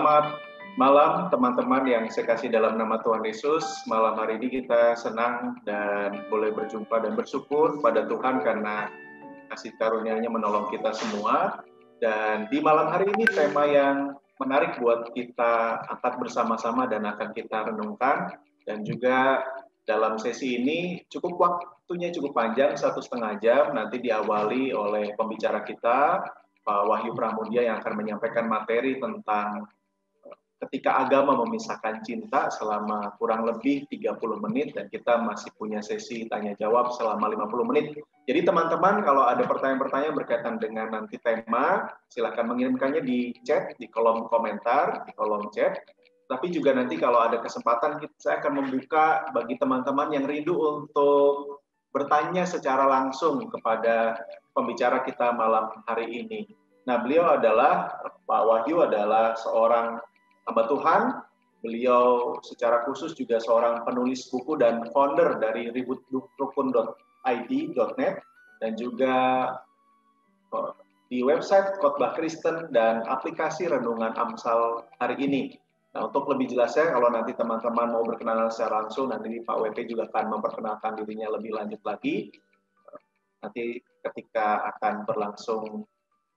Selamat malam teman-teman yang saya kasih dalam nama Tuhan Yesus. Malam hari ini kita senang dan boleh berjumpa dan bersyukur pada Tuhan karena kasih karunia-Nya menolong kita semua. Dan di malam hari ini tema yang menarik buat kita angkat bersama-sama dan akan kita renungkan. Dan juga dalam sesi ini waktunya cukup panjang, 1,5 jam, nanti diawali oleh pembicara kita, Pak Wahyu Pramudia, yang akan menyampaikan materi tentang ketika agama memisahkan cinta selama kurang lebih 30 menit, dan kita masih punya sesi tanya jawab selama 50 menit. Jadi teman-teman, kalau ada pertanyaan-pertanyaan berkaitan dengan nanti tema, silakan mengirimkannya di chat, di kolom komentar, di kolom chat. Tapi juga nanti kalau ada kesempatan, saya akan membuka bagi teman-teman yang rindu untuk bertanya secara langsung kepada pembicara kita malam hari ini. Nah, beliau adalah, Pak Wahyu adalah seorang hamba Tuhan. Beliau secara khusus juga seorang penulis buku dan founder dari ribut.rukun.id.net, dan juga di website Khotbah Kristen dan aplikasi Renungan Amsal hari ini. Nah, untuk lebih jelasnya, kalau nanti teman-teman mau berkenalan secara langsung, nanti Pak WP juga akan memperkenalkan dirinya lebih lanjut lagi. Nanti ketika akan berlangsung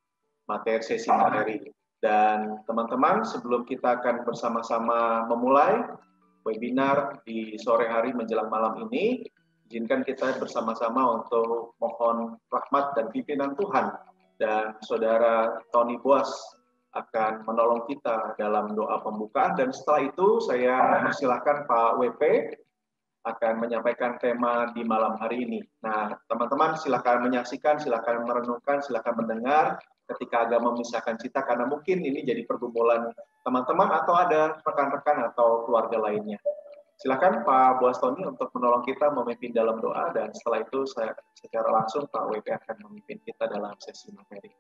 sesi materi. Dan teman-teman, sebelum kita akan bersama-sama memulai webinar di sore hari menjelang malam ini, izinkan kita bersama-sama untuk mohon rahmat dan pimpinan Tuhan. Dan Saudara Tony Boas akan menolong kita dalam doa pembukaan. Dan setelah itu saya mempersilahkan Pak WP akan menyampaikan tema di malam hari ini. Nah, teman-teman silakan menyaksikan, silakan merenungkan, silakan mendengar ketika agama memisahkan cinta, karena mungkin ini jadi pergumulan teman-teman atau ada rekan-rekan atau keluarga lainnya. Silakan Pak Boas Tony untuk menolong kita memimpin dalam doa, dan setelah itu saya secara langsung Pak WP akan memimpin kita dalam sesi materi.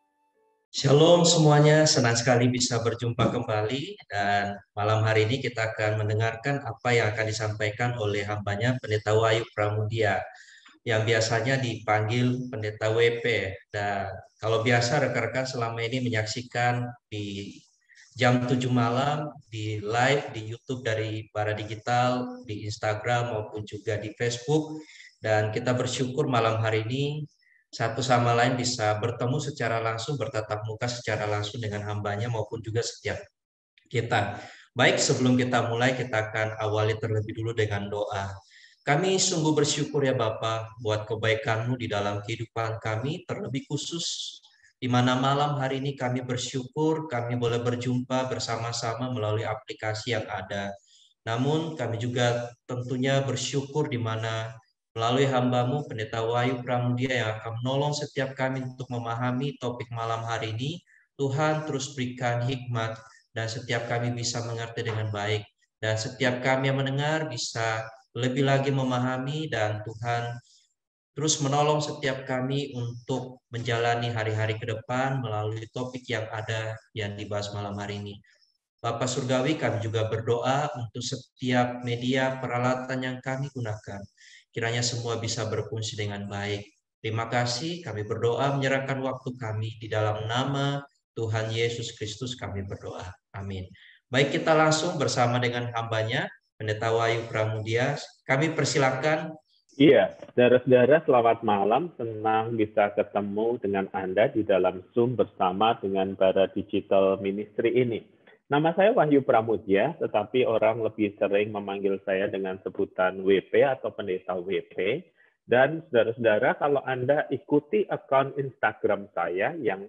Shalom semuanya, senang sekali bisa berjumpa kembali, dan malam hari ini kita akan mendengarkan apa yang akan disampaikan oleh hambanya Pendeta Wahyu Pramudia yang biasanya dipanggil Pendeta WP. Dan kalau biasa rekan-rekan selama ini menyaksikan di jam 7 malam di live di YouTube dari Bara Digital, di Instagram maupun juga di Facebook. Dan kita bersyukur malam hari ini satu sama lain bisa bertemu secara langsung, bertatap muka secara langsung dengan hambanya maupun juga setiap kita. Baik, sebelum kita mulai, kita akan awali terlebih dulu dengan doa. Kami sungguh bersyukur ya Bapa buat kebaikan-Mu di dalam kehidupan kami, terlebih khusus di mana malam hari ini kami bersyukur kami boleh berjumpa bersama-sama melalui aplikasi yang ada. Namun kami juga tentunya bersyukur di mana melalui hamba-Mu Pendeta Wahyu Pramudia yang akan menolong setiap kami untuk memahami topik malam hari ini. Tuhan terus berikan hikmat dan setiap kami bisa mengerti dengan baik, dan setiap kami yang mendengar bisa lebih lagi memahami, dan Tuhan terus menolong setiap kami untuk menjalani hari-hari ke depan melalui topik yang ada yang dibahas malam hari ini. Bapa Surgawi, kami juga berdoa untuk setiap media peralatan yang kami gunakan. Kiranya semua bisa berfungsi dengan baik. Terima kasih, kami berdoa menyerahkan waktu kami di dalam nama Tuhan Yesus Kristus kami berdoa. Amin. Baik, kita langsung bersama dengan hambanya, Pendeta Wahyu Pramudia. Kami persilakan. Iya, saudara-saudara selamat malam. Senang bisa ketemu dengan Anda di dalam Zoom bersama dengan Bara Digital Ministry ini. Nama saya Wahyu Pramudia, tetapi orang lebih sering memanggil saya dengan sebutan WP atau Pendeta WP. Dan saudara-saudara, kalau Anda ikuti akun Instagram saya yang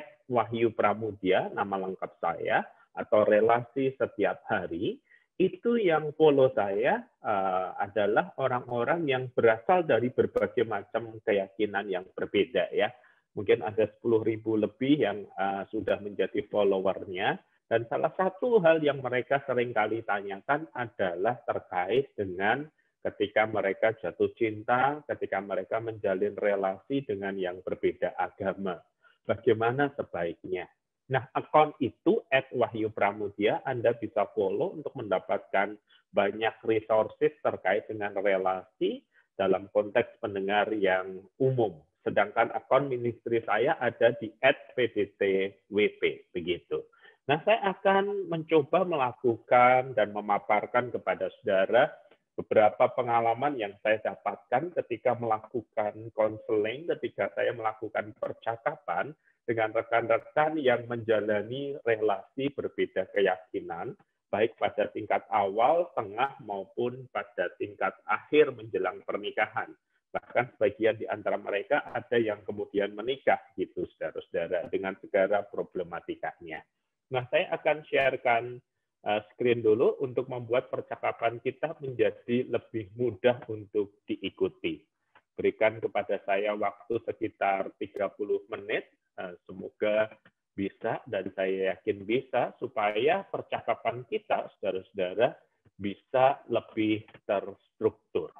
@wahyupramudia, nama lengkap saya, atau relasi setiap hari, itu yang follow saya adalah orang-orang yang berasal dari berbagai macam keyakinan yang berbeda ya. Mungkin ada 10.000 lebih yang sudah menjadi followernya. Dan salah satu hal yang mereka seringkali tanyakan adalah terkait dengan ketika mereka jatuh cinta, ketika mereka menjalin relasi dengan yang berbeda agama. Bagaimana sebaiknya? Nah, akun itu @wahyupramudia Anda bisa follow untuk mendapatkan banyak resources terkait dengan relasi dalam konteks pendengar yang umum. Sedangkan akun ministry saya ada di @pdtwp begitu. Nah, saya akan mencoba melakukan dan memaparkan kepada saudara beberapa pengalaman yang saya dapatkan ketika melakukan konseling, ketika saya melakukan percakapan dengan rekan-rekan yang menjalani relasi berbeda keyakinan, baik pada tingkat awal, tengah, maupun pada tingkat akhir menjelang pernikahan. Bahkan sebagian di antara mereka ada yang kemudian menikah, gitu, saudara-saudara, dengan segala problematikanya. Nah, saya akan sharekan screen dulu untuk membuat percakapan kita menjadi lebih mudah untuk diikuti. Berikan kepada saya waktu sekitar 30 menit, semoga bisa dan saya yakin bisa, supaya percakapan kita, saudara-saudara, bisa lebih terstruktur.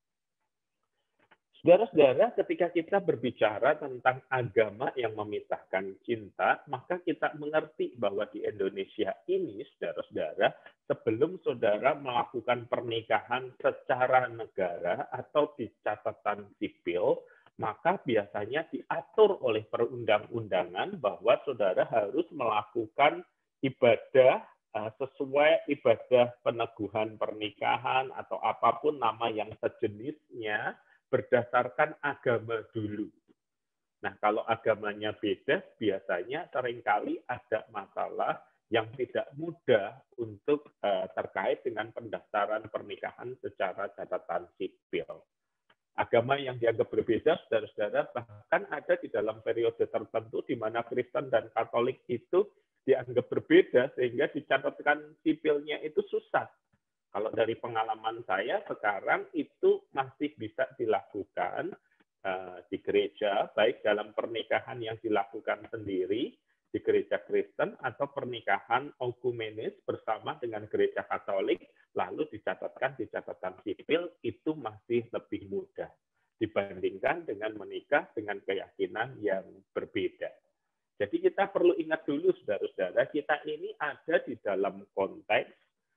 Saudara-saudara, ketika kita berbicara tentang agama yang memisahkan cinta, maka kita mengerti bahwa di Indonesia ini, saudara-saudara, sebelum saudara melakukan pernikahan secara negara atau di catatan sipil, maka biasanya diatur oleh perundang-undangan bahwa saudara harus melakukan ibadah sesuai ibadah peneguhan pernikahan atau apapun nama yang sejenisnya, berdasarkan agama dulu. Nah, kalau agamanya beda, biasanya seringkali ada masalah yang tidak mudah untuk terkait dengan pendaftaran pernikahan secara catatan sipil. Agama yang dianggap berbeda, saudara-saudara, bahkan ada di dalam periode tertentu di mana Kristen dan Katolik itu dianggap berbeda, sehingga dicatatkan sipilnya itu susah. Kalau dari pengalaman saya sekarang itu masih bisa dilakukan di gereja, baik dalam pernikahan yang dilakukan sendiri di gereja Kristen atau pernikahan okumenis bersama dengan gereja Katolik, lalu dicatatkan di catatan sipil, itu masih lebih mudah dibandingkan dengan menikah dengan keyakinan yang berbeda. Jadi kita perlu ingat dulu, saudara-saudara, kita ini ada di dalam konteks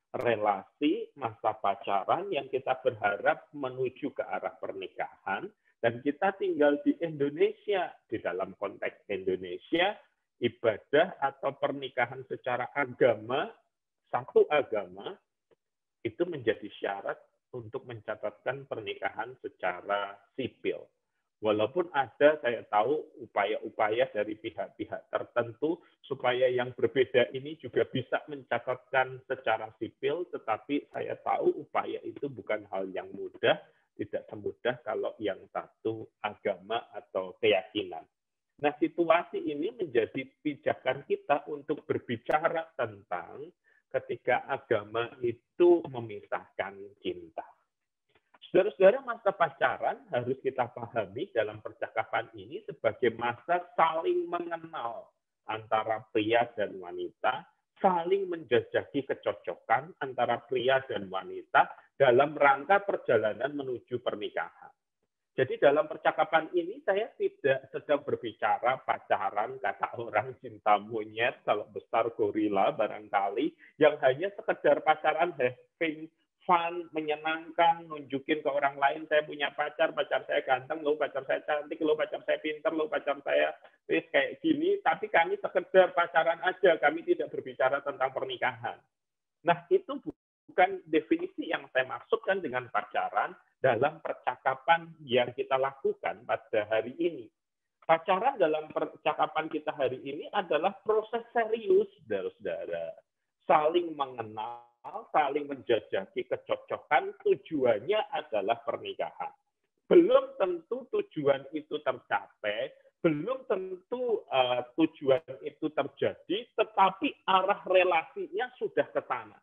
relasi masa pacaran yang kita berharap menuju ke arah pernikahan, dan kita tinggal di Indonesia. Di dalam konteks Indonesia, ibadah atau pernikahan secara agama, satu agama, itu menjadi syarat untuk mencatatkan pernikahan secara sipil. Walaupun ada, saya tahu, upaya-upaya dari pihak-pihak tertentu supaya yang berbeda ini juga bisa mencatatkan secara sipil, tetapi saya tahu upaya itu bukan hal yang mudah, tidak semudah kalau yang satu agama atau keyakinan. Nah, situasi ini menjadi pijakan kita untuk berbicara tentang ketika agama itu memisahkan cinta. Saudara-saudara, masa pacaran harus kita pahami dalam percakapan ini sebagai masa saling mengenal antara pria dan wanita, saling menjajaki kecocokan antara pria dan wanita dalam rangka perjalanan menuju pernikahan. Jadi dalam percakapan ini saya tidak sedang berbicara pacaran, kata orang cinta monyet, kalau besar gorila barangkali, yang hanya sekedar pacaran having fun, menyenangkan, nunjukin ke orang lain, saya punya pacar saya ganteng, lo pacar saya cantik, lo pacar saya pinter, lo pacar saya kayak gini, tapi kami sekedar pacaran aja, kami tidak berbicara tentang pernikahan. Nah, itu bukan definisi yang saya maksudkan dengan pacaran dalam percakapan yang kita lakukan pada hari ini. Pacaran dalam percakapan kita hari ini adalah proses serius, saudara-saudara. Saling mengenal, saling menjajaki kecocokan, tujuannya adalah pernikahan. Belum tentu tujuan itu tercapai, belum tentu tujuan itu terjadi, tetapi arah relasinya sudah ke sana.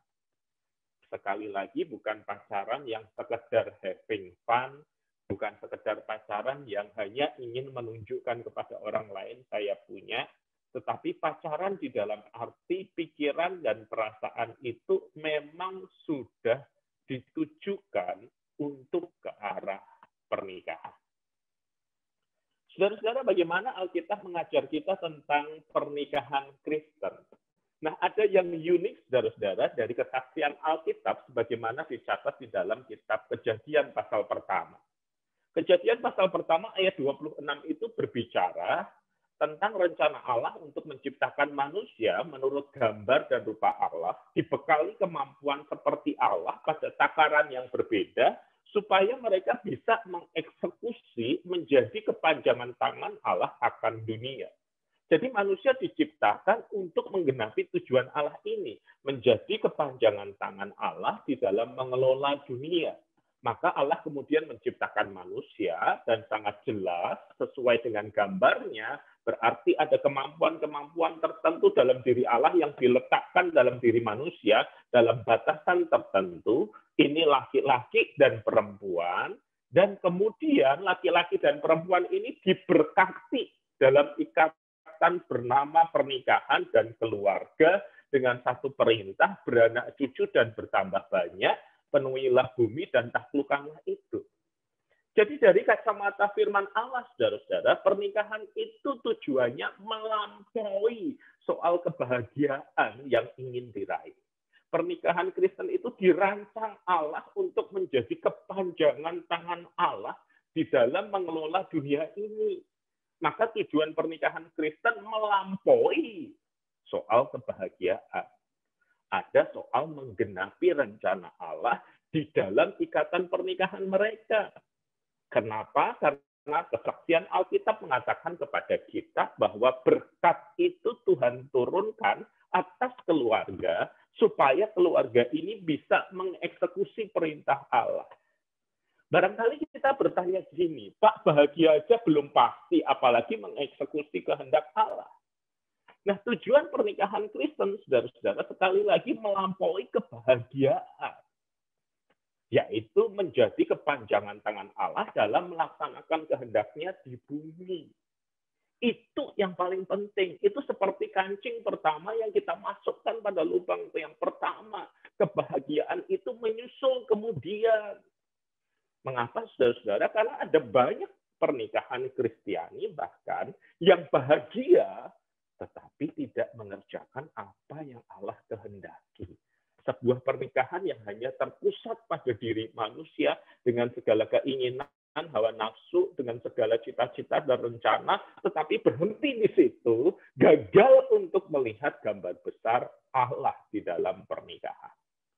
Sekali lagi, bukan pacaran yang sekedar having fun, bukan sekedar pacaran yang hanya ingin menunjukkan kepada orang lain saya punya, tetapi pacaran di dalam arti pikiran dan perasaan itu memang sudah ditujukan untuk ke arah pernikahan. Saudara-saudara, bagaimana Alkitab mengajar kita tentang pernikahan Kristen? Nah, ada yang unik, saudara-saudara, dari kesaksian Alkitab sebagaimana dicatat di dalam kitab Kejadian pasal pertama. Kejadian pasal pertama ayat 26 itu berbicara tentang rencana Allah untuk menciptakan manusia menurut gambar dan rupa Allah, dibekali kemampuan seperti Allah pada takaran yang berbeda, supaya mereka bisa mengeksekusi menjadi kepanjangan tangan Allah akan dunia. Jadi manusia diciptakan untuk menggenapi tujuan Allah ini, menjadi kepanjangan tangan Allah di dalam mengelola dunia. Maka Allah kemudian menciptakan manusia dan sangat jelas sesuai dengan gambarnya, berarti ada kemampuan-kemampuan tertentu dalam diri Allah yang diletakkan dalam diri manusia dalam batasan tertentu. Ini laki-laki dan perempuan, dan kemudian laki-laki dan perempuan ini diberkati dalam ikatan bernama pernikahan dan keluarga dengan satu perintah, beranak cucu dan bertambah banyak, penuhilah bumi dan taklukkanlah itu. Jadi dari kacamata firman Allah, saudara-saudara, pernikahan itu tujuannya melampaui soal kebahagiaan yang ingin diraih. Pernikahan Kristen itu dirancang Allah untuk menjadi kepanjangan tangan Allah di dalam mengelola dunia ini. Maka tujuan pernikahan Kristen melampaui soal kebahagiaan. Ada soal menggenapi rencana Allah di dalam ikatan pernikahan mereka. Kenapa? Karena kesaksian Alkitab mengatakan kepada kita bahwa berkat itu Tuhan turunkan atas keluarga, supaya keluarga ini bisa mengeksekusi perintah Allah. Barangkali kita bertanya gini, Pak, bahagia aja belum pasti, apalagi mengeksekusi kehendak Allah. Nah, tujuan pernikahan Kristen, saudara-saudara, sekali lagi melampaui kebahagiaan, yaitu menjadi kepanjangan tangan Allah dalam melaksanakan kehendaknya di bumi. Itu yang paling penting. Itu seperti kancing pertama yang kita masukkan pada lubang yang pertama. Kebahagiaan itu menyusul kemudian. Mengapa, saudara-saudara? Karena ada banyak pernikahan Kristiani bahkan yang bahagia, tetapi tidak mengerjakan apa yang Allah kehendaki. Sebuah pernikahan yang hanya terpusat pada diri manusia dengan segala keinginan, hawa nafsu, dengan segala cita-cita dan rencana, tetapi berhenti di situ, gagal untuk melihat gambar besar Allah di dalam pernikahan.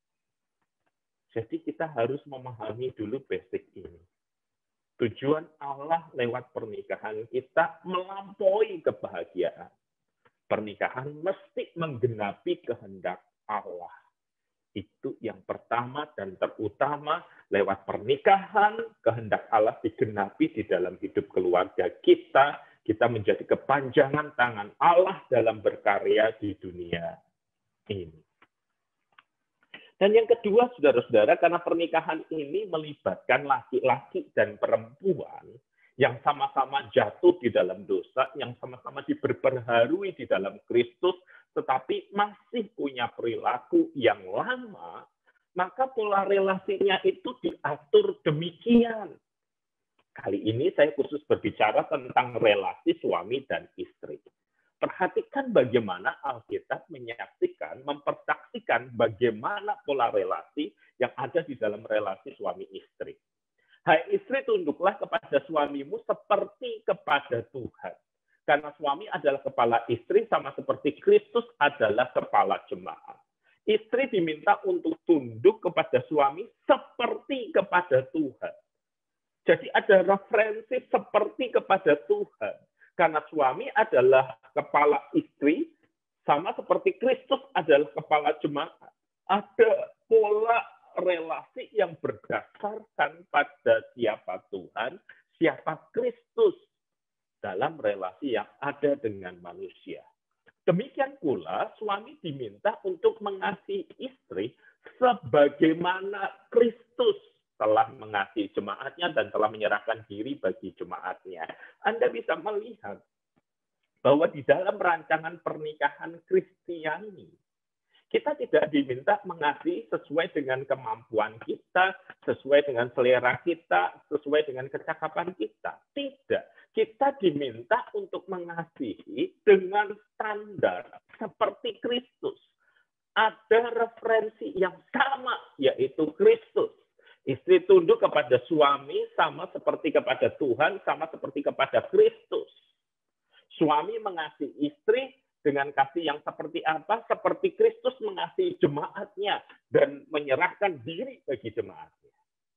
Jadi kita harus memahami dulu basic ini. Tujuan Allah lewat pernikahan kita melampaui kebahagiaan. Pernikahan mesti menggenapi kehendak Allah. Itu yang pertama dan terutama, lewat pernikahan, kehendak Allah digenapi di dalam hidup keluarga kita. Kita menjadi kepanjangan tangan Allah dalam berkarya di dunia ini. Dan yang kedua, saudara-saudara, karena pernikahan ini melibatkan laki-laki dan perempuan yang sama-sama jatuh di dalam dosa, yang sama-sama diperbaharui di dalam Kristus, tetapi masih punya perilaku yang lama, maka pola relasinya itu diatur demikian. Kali ini saya khusus berbicara tentang relasi suami dan istri. Perhatikan bagaimana Alkitab menyaksikan, mempersaksikan bagaimana pola relasi yang ada di dalam relasi suami istri. Hai istri, tunduklah kepada suamimu seperti kepada Tuhan. Karena suami adalah kepala istri sama seperti Kristus adalah kepala jemaat. Istri diminta untuk tunduk kepada suami seperti kepada Tuhan. Jadi ada referensi seperti kepada Tuhan. Karena suami adalah kepala istri, sama seperti Kristus adalah kepala jemaat. Ada pola relasi yang berdasarkan pada siapa Tuhan, siapa Kristus dalam relasi yang ada dengan manusia. Demikian pula suami diminta untuk mengasihi istri sebagaimana Kristus telah mengasihi jemaatnya dan telah menyerahkan diri bagi jemaatnya. Anda bisa melihat bahwa di dalam rancangan pernikahan Kristiani, kita tidak diminta mengasihi sesuai dengan kemampuan kita, sesuai dengan selera kita, sesuai dengan kecakapan kita. Tidak. Kita diminta untuk mengasihi dengan standar seperti Kristus. Ada referensi yang sama, yaitu Kristus. Istri tunduk kepada suami sama seperti kepada Tuhan, sama seperti kepada Kristus. Suami mengasihi istri dengan kasih yang seperti apa? Seperti Kristus mengasihi jemaatnya dan menyerahkan diri bagi jemaatnya.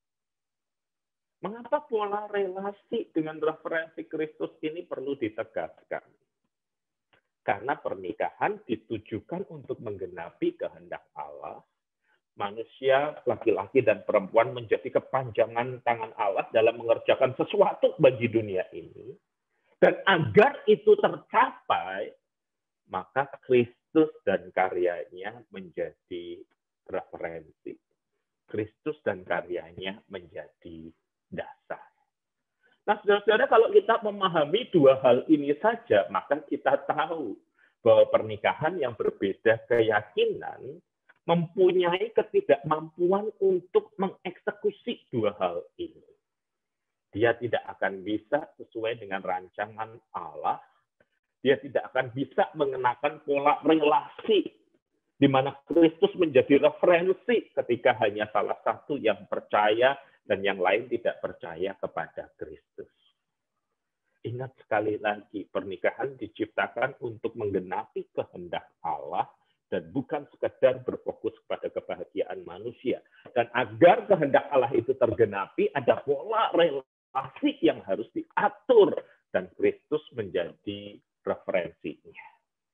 Mengapa pola relasi dengan referensi Kristus ini perlu ditegaskan? Karena pernikahan ditujukan untuk menggenapi kehendak Allah. Manusia, laki-laki dan perempuan menjadi kepanjangan tangan Allah dalam mengerjakan sesuatu bagi dunia ini. Dan agar itu tercapai, maka Kristus dan karyanya menjadi referensi. Kristus dan karyanya menjadi dasar. Nah, saudara-saudara, kalau kita memahami dua hal ini saja, maka kita tahu bahwa pernikahan yang berbeda keyakinan mempunyai ketidakmampuan untuk mengeksekusi dua hal ini. Dia tidak akan bisa sesuai dengan rancangan Allah. Dia tidak akan bisa mengenakan pola relasi di mana Kristus menjadi referensi ketika hanya salah satu yang percaya dan yang lain tidak percaya kepada Kristus. Ingat sekali lagi, pernikahan diciptakan untuk menggenapi kehendak Allah dan bukan sekedar berfokus pada kebahagiaan manusia. Dan agar kehendak Allah itu tergenapi, ada pola relasi yang harus diatur dan Kristus menjadi referensinya.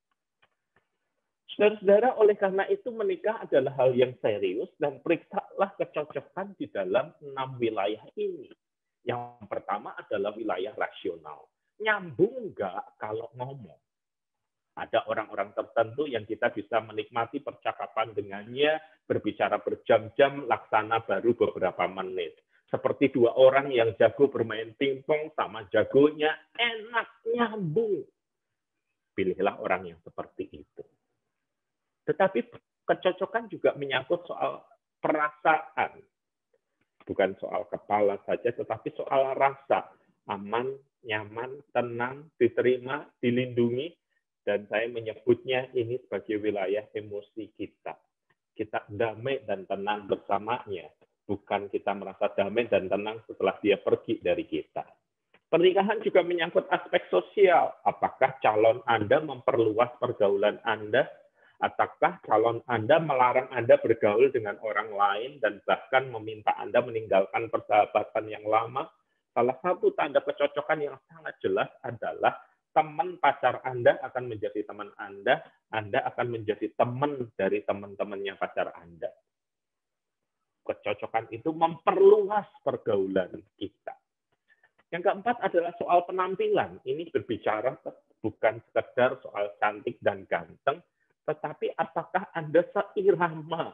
Saudara-saudara, oleh karena itu menikah adalah hal yang serius dan periksalah kecocokan di dalam 6 wilayah ini. Yang pertama adalah wilayah rasional. Nyambung nggak kalau ngomong? Ada orang-orang tertentu yang kita bisa menikmati percakapan dengannya, berbicara berjam-jam, laksana baru beberapa menit. Seperti dua orang yang jago bermain pingpong sama jagonya, enak, nyambung. Pilihlah orang yang seperti itu. Tetapi kecocokan juga menyangkut soal perasaan. Bukan soal kepala saja, tetapi soal rasa. Aman, nyaman, tenang, diterima, dilindungi. Dan saya menyebutnya ini sebagai wilayah emosi kita. Kita damai dan tenang bersamanya. Bukan kita merasa damai dan tenang setelah dia pergi dari kita. Pernikahan juga menyangkut aspek sosial. Apakah calon Anda memperluas pergaulan Anda? Ataukah calon Anda melarang Anda bergaul dengan orang lain dan bahkan meminta Anda meninggalkan persahabatan yang lama? Salah satu tanda kecocokan yang sangat jelas adalah teman pacar Anda akan menjadi teman Anda akan menjadi teman dari teman-temannya pacar Anda. Kecocokan itu memperluas pergaulan kita. Yang keempat adalah soal penampilan. Ini berbicara bukan sekedar soal cantik dan ganteng, tetapi apakah Anda seirama?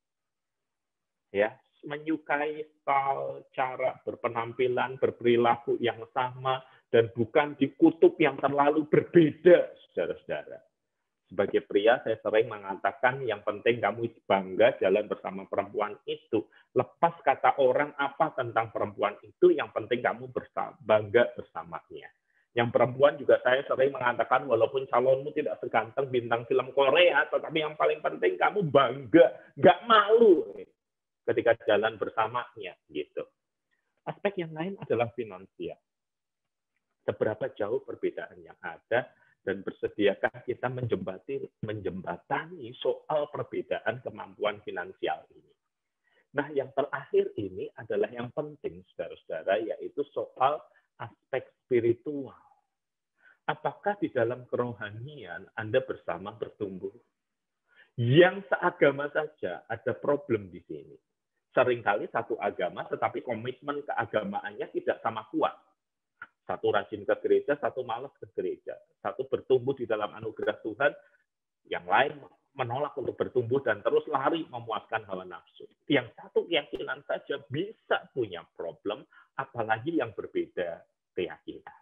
Ya, menyukai style, cara berpenampilan, berperilaku yang sama, dan bukan di kutub yang terlalu berbeda, saudara-saudara. Sebagai pria, saya sering mengatakan yang penting kamu bangga jalan bersama perempuan itu. Lepas kata orang apa tentang perempuan itu, yang penting kamu bangga bersamanya. Yang perempuan juga saya sering mengatakan, walaupun calonmu tidak seganteng bintang film Korea, tetapi yang paling penting kamu bangga, nggak malu ketika jalan bersamanya. Gitu. Aspek yang lain adalah finansial. Seberapa jauh perbedaan yang ada, dan bersediakah kita menjembatani soal perbedaan kemampuan finansial ini. Nah, yang terakhir ini adalah yang penting, saudara-saudara, yaitu soal aspek spiritual. Apakah di dalam kerohanian Anda bersama bertumbuh? Yang seagama saja ada problem di sini. Seringkali satu agama, tetapi komitmen keagamaannya tidak sama kuat. Satu rajin ke gereja, satu malas ke gereja. Satu bertumbuh di dalam anugerah Tuhan, yang lain menolak untuk bertumbuh dan terus lari memuaskan hawa nafsu. Yang satu keyakinan saja bisa punya problem, apalagi yang berbeda keyakinan.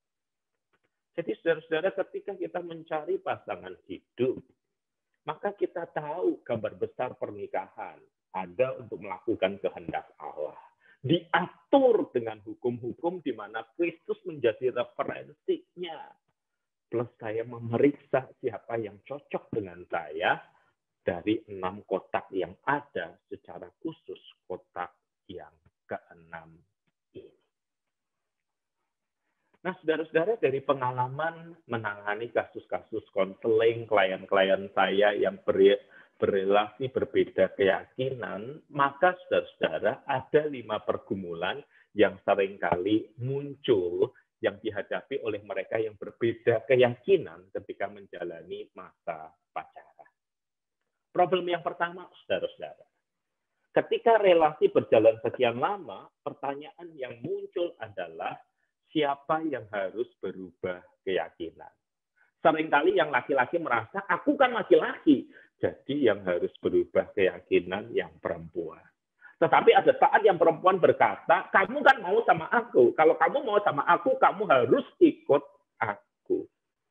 Jadi saudara-saudara, ketika kita mencari pasangan hidup, maka kita tahu gambar besar pernikahan ada untuk melakukan kehendak Allah. Diatur dengan hukum-hukum di mana Kristus menjadi referensinya. Plus saya memeriksa siapa yang cocok dengan saya dari 6 kotak yang ada, secara khusus kotak yang ke-6 ini. Nah, saudara-saudara, dari pengalaman menangani kasus-kasus konseling klien-klien saya yang berrelasi berbeda keyakinan, maka saudara-saudara ada 5 pergumulan yang seringkali muncul yang dihadapi oleh mereka yang berbeda keyakinan ketika menjalani masa pacaran. Problem yang pertama, saudara-saudara, ketika relasi berjalan sekian lama, pertanyaan yang muncul adalah siapa yang harus berubah keyakinan. Seringkali yang laki-laki merasa, aku kan laki-laki, jadi yang harus berubah keyakinan yang perempuan. Tetapi ada saat yang perempuan berkata, kamu kan mau sama aku. Kalau kamu mau sama aku, kamu harus ikut aku.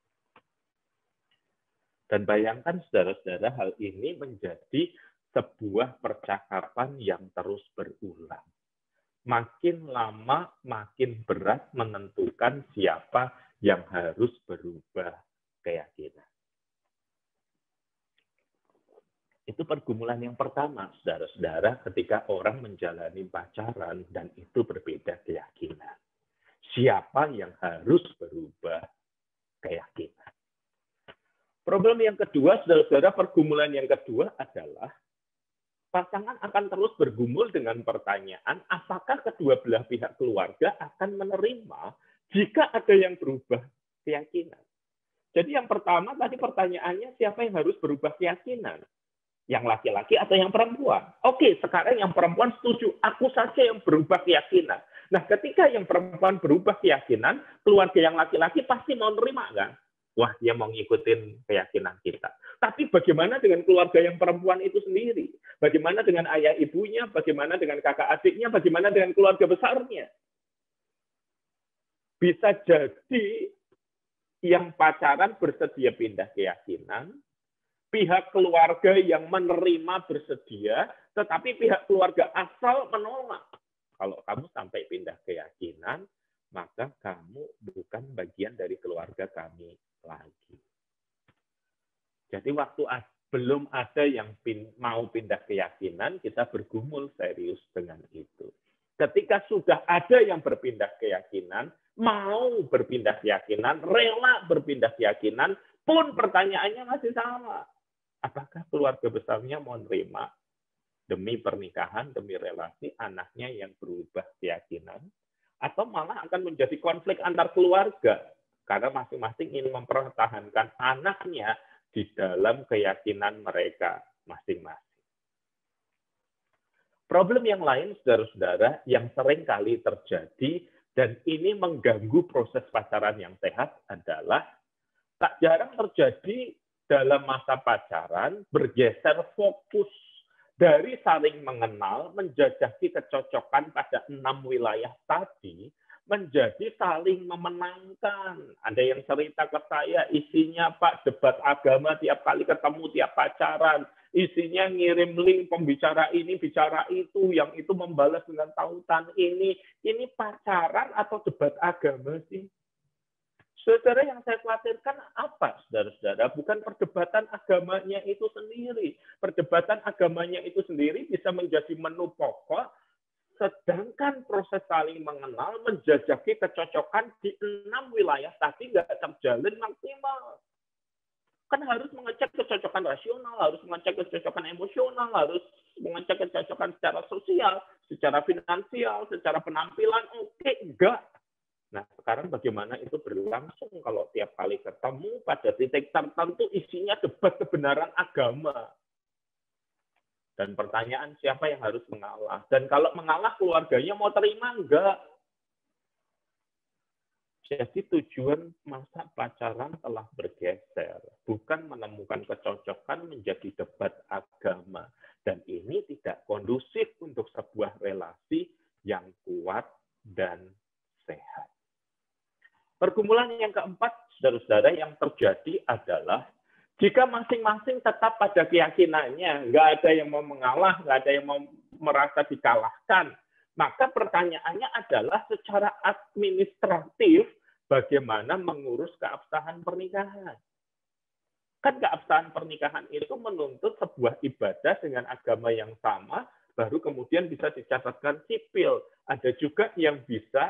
Dan bayangkan saudara-saudara, hal ini menjadi sebuah percakapan yang terus berulang. Makin lama, makin berat menentukan siapa yang harus berubah keyakinan. Itu pergumulan yang pertama, saudara-saudara, ketika orang menjalani pacaran dan itu berbeda keyakinan. Siapa yang harus berubah keyakinan? Problem yang kedua, saudara-saudara, pergumulan yang kedua adalah pasangan akan terus bergumul dengan pertanyaan, apakah kedua belah pihak keluarga akan menerima jika ada yang berubah keyakinan. Jadi yang pertama tadi pertanyaannya, siapa yang harus berubah keyakinan? Yang laki-laki atau yang perempuan? Oke, sekarang yang perempuan setuju, aku saja yang berubah keyakinan. Nah, ketika yang perempuan berubah keyakinan, keluarga yang laki-laki pasti mau nerima, kan? Wah, dia mau ngikutin keyakinan kita. Tapi bagaimana dengan keluarga yang perempuan itu sendiri? Bagaimana dengan ayah ibunya? Bagaimana dengan kakak adiknya? Bagaimana dengan keluarga besarnya? Bisa jadi yang pacaran bersedia pindah keyakinan, pihak keluarga yang menerima bersedia, tetapi pihak keluarga asal menolak. Kalau kamu sampai pindah keyakinan, maka kamu bukan bagian dari keluarga kami lagi. Jadi waktu belum ada yang mau pindah keyakinan, kita bergumul serius dengan itu. Ketika sudah ada yang berpindah keyakinan, mau berpindah keyakinan, rela berpindah keyakinan, pun pertanyaannya masih sama. Apakah keluarga besarnya mau nerima demi pernikahan, demi relasi anaknya yang berubah keyakinan? Atau malah akan menjadi konflik antar keluarga? Karena masing-masing ingin mempertahankan anaknya di dalam keyakinan mereka masing-masing. Problem yang lain, saudara-saudara, yang sering kali terjadi, dan ini mengganggu proses pacaran yang sehat adalah, tak jarang terjadi dalam masa pacaran, bergeser fokus dari saling mengenal, menjajaki kecocokan pada 6 wilayah tadi, menjadi saling memenangkan. Ada yang cerita ke saya, isinya Pak debat agama tiap kali ketemu, tiap pacaran. Isinya ngirim link pembicara ini, bicara itu, yang itu membalas dengan tautan ini. Ini pacaran atau debat agama sih? Saudara, yang saya khawatirkan apa, saudara-saudara? Bukan perdebatan agamanya itu sendiri. Perdebatan agamanya itu sendiri bisa menjadi menu pokok, sedangkan proses saling mengenal, menjajaki kecocokan di 6 wilayah tadi nggak terjalin maksimal. Kan harus mengecek kecocokan rasional, harus mengecek kecocokan emosional, harus mengecek kecocokan secara sosial, secara finansial, secara penampilan. Oke, enggak. Nah, sekarang bagaimana itu berlangsung kalau tiap kali ketemu pada titik tertentu isinya debat kebenaran agama. Dan pertanyaan siapa yang harus mengalah. Dan kalau mengalah keluarganya mau terima enggak? Jadi tujuan masa pacaran telah bergeser. Bukan menemukan kecocokan menjadi debat agama. Dan ini tidak kondusif untuk sebuah relasi yang kuat dan sehat. Pergumulan yang keempat, saudara-saudara, yang terjadi adalah jika masing-masing tetap pada keyakinannya, nggak ada yang mau mengalah, nggak ada yang mau merasa dikalahkan, maka pertanyaannya adalah secara administratif, bagaimana mengurus keabsahan pernikahan. Kan keabsahan pernikahan itu menuntut sebuah ibadah dengan agama yang sama, baru kemudian bisa dicatatkan sipil. Ada juga yang bisa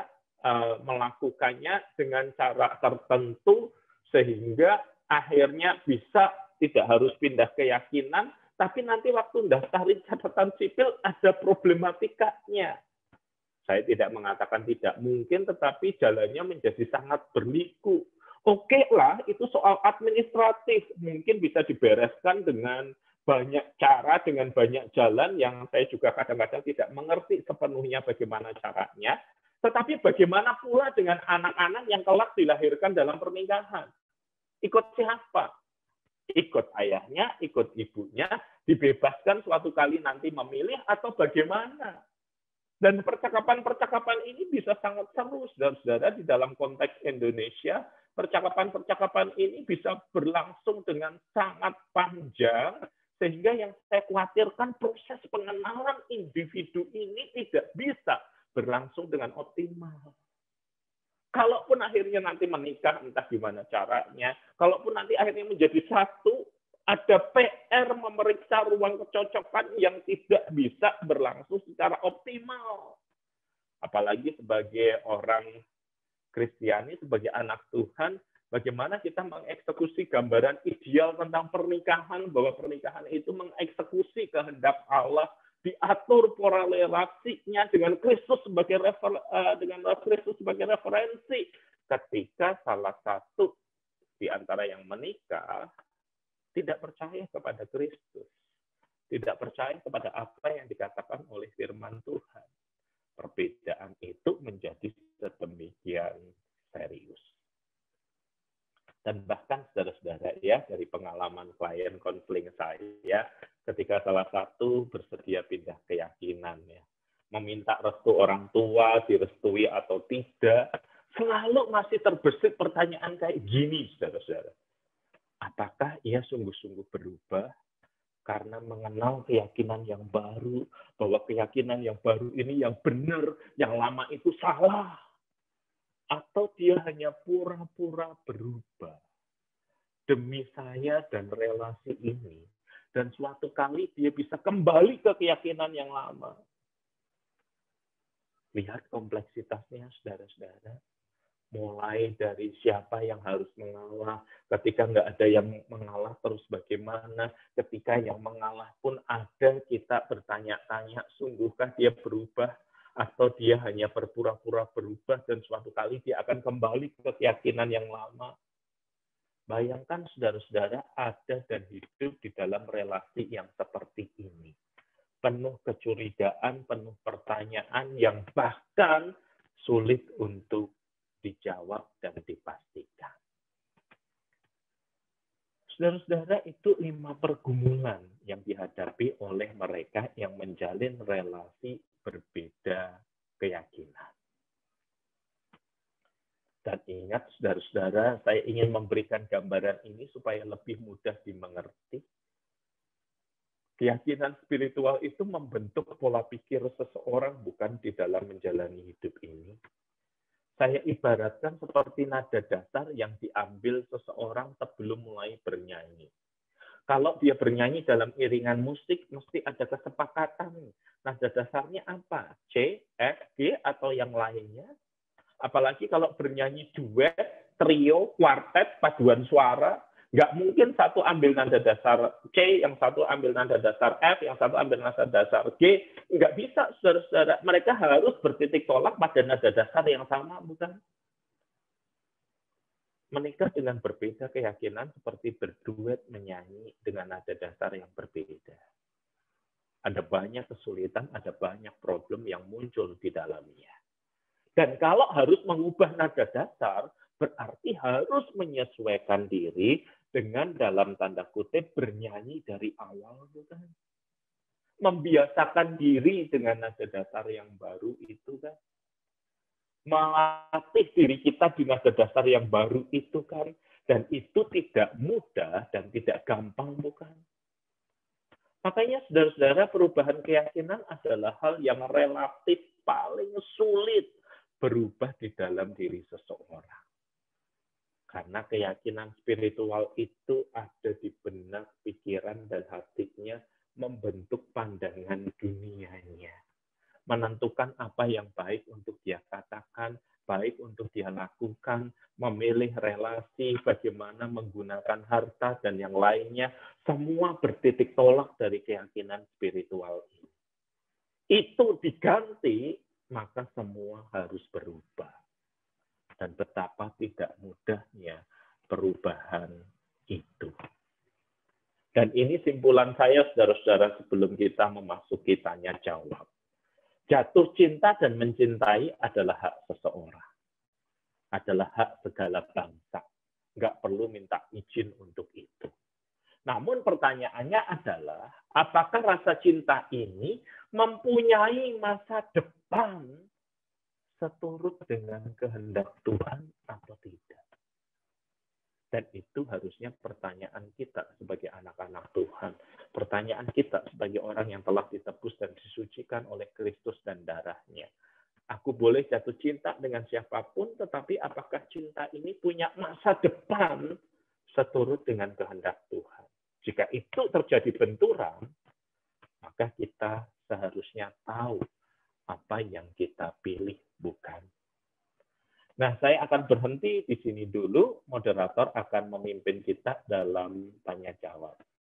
melakukannya dengan cara tertentu sehingga akhirnya bisa tidak harus pindah keyakinan, tapi nanti waktu daftarin catatan sipil ada problematikanya. Saya tidak mengatakan tidak mungkin, tetapi jalannya menjadi sangat berliku. Oke lah, itu soal administratif. Mungkin bisa dibereskan dengan banyak cara, dengan banyak jalan yang saya juga kadang-kadang tidak mengerti sepenuhnya bagaimana caranya. Tetapi bagaimana pula dengan anak-anak yang kelak dilahirkan dalam pernikahan? Ikut siapa? Ikut ayahnya, ikut ibunya, dibebaskan suatu kali nanti memilih atau bagaimana? Dan percakapan-percakapan ini bisa sangat seru, saudara-saudara, di dalam konteks Indonesia. Percakapan-percakapan ini bisa berlangsung dengan sangat panjang, sehingga yang saya khawatirkan proses pengenalan individu ini tidak bisa berlangsung dengan optimal. Kalaupun akhirnya nanti menikah, entah gimana caranya, kalaupun nanti akhirnya menjadi satu, ada PR memeriksa ruang kecocokan yang tidak bisa berlangsung secara optimal. Apalagi sebagai orang Kristiani, sebagai anak Tuhan, bagaimana kita mengeksekusi gambaran ideal tentang pernikahan, bahwa pernikahan itu mengeksekusi kehendak Allah, diatur pola relasinya dengan Kristus sebagai referensi. Ketika salah satu di antara yang menikah tidak percaya kepada Kristus, tidak percaya kepada apa yang dikatakan oleh firman Tuhan, perbedaan itu menjadi sedemikian serius. Dan bahkan saudara-saudara ya, dari pengalaman klien konseling saya, ketika salah satu bersedia pindah keyakinan ya, meminta restu orang tua, direstui atau tidak, selalu masih terbesit pertanyaan kayak gini, saudara-saudara. Apakah ia sungguh-sungguh berubah karena mengenal keyakinan yang baru, bahwa keyakinan yang baru ini yang benar, yang lama itu salah? Atau dia hanya pura-pura berubah demi saya dan relasi ini, dan suatu kali dia bisa kembali ke keyakinan yang lama? Lihat kompleksitasnya, saudara-saudara. Mulai dari siapa yang harus mengalah, ketika nggak ada yang mengalah terus bagaimana, ketika yang mengalah pun ada, kita bertanya-tanya, sungguhkah dia berubah, atau dia hanya berpura-pura berubah, dan suatu kali dia akan kembali ke keyakinan yang lama. Bayangkan saudara-saudara ada dan hidup di dalam relasi yang seperti ini. Penuh kecurigaan, penuh pertanyaan yang bahkan sulit untuk dijawab dan dipastikan. Saudara-saudara, itu 5 pergumulan yang dihadapi oleh mereka yang menjalin relasi berbeda keyakinan. Dan ingat, saudara-saudara, saya ingin memberikan gambaran ini supaya lebih mudah dimengerti. Keyakinan spiritual itu membentuk pola pikir seseorang bukan di dalam menjalani hidup ini. Saya ibaratkan seperti nada dasar yang diambil seseorang sebelum mulai bernyanyi. Kalau dia bernyanyi dalam iringan musik, mesti ada kesepakatan. Nada dasarnya apa? C, F, G, atau yang lainnya? Apalagi kalau bernyanyi duet, trio, kuartet, paduan suara, nggak mungkin satu ambil nada dasar C, yang satu ambil nada dasar F, yang satu ambil nada dasar G. Nggak bisa, saudara-saudara. Mereka harus bertitik tolak pada nada dasar yang sama, bukan? Menikah dengan berbeda keyakinan seperti berduet menyanyi dengan nada dasar yang berbeda. Ada banyak kesulitan, ada banyak problem yang muncul di dalamnya. Dan kalau harus mengubah nada dasar, berarti harus menyesuaikan diri dengan dalam tanda kutip bernyanyi dari awal, bukan? Membiasakan diri dengan nada dasar yang baru itu kan. Melatih diri kita di nada dasar yang baru itu kan. Dan itu tidak mudah dan tidak gampang, bukan? Makanya saudara-saudara, perubahan keyakinan adalah hal yang relatif paling sulit berubah di dalam diri seseorang. Karena keyakinan spiritual itu ada di benak, pikiran, dan hatinya, membentuk pandangan dunianya. Menentukan apa yang baik untuk dia katakan, terbaik untuk dia lakukan, memilih relasi, bagaimana menggunakan harta, dan yang lainnya, semua bertitik tolak dari keyakinan spiritual ini. Itu diganti, maka semua harus berubah. Dan betapa tidak mudahnya perubahan itu. Dan ini simpulan saya, saudara-saudara, sebelum kita memasuki tanya jawab. Jatuh cinta dan mencintai adalah hak seseorang. Adalah hak segala bangsa. Nggak perlu minta izin untuk itu. Namun pertanyaannya adalah, apakah rasa cinta ini mempunyai masa depan seturut dengan kehendak Tuhan atau tidak? Dan itu harusnya pertanyaan kita sebagai anak-anak Tuhan. Pertanyaan kita sebagai orang yang telah ditebus dan disucikan oleh Kristus dan darahnya. Aku boleh jatuh cinta dengan siapapun, tetapi apakah cinta ini punya masa depan seturut dengan kehendak Tuhan? Jika itu terjadi benturan, maka kita seharusnya tahu apa yang kita pilih, bukan. Nah, saya akan berhenti di sini dulu. Moderator akan memimpin kita dalam tanya jawab.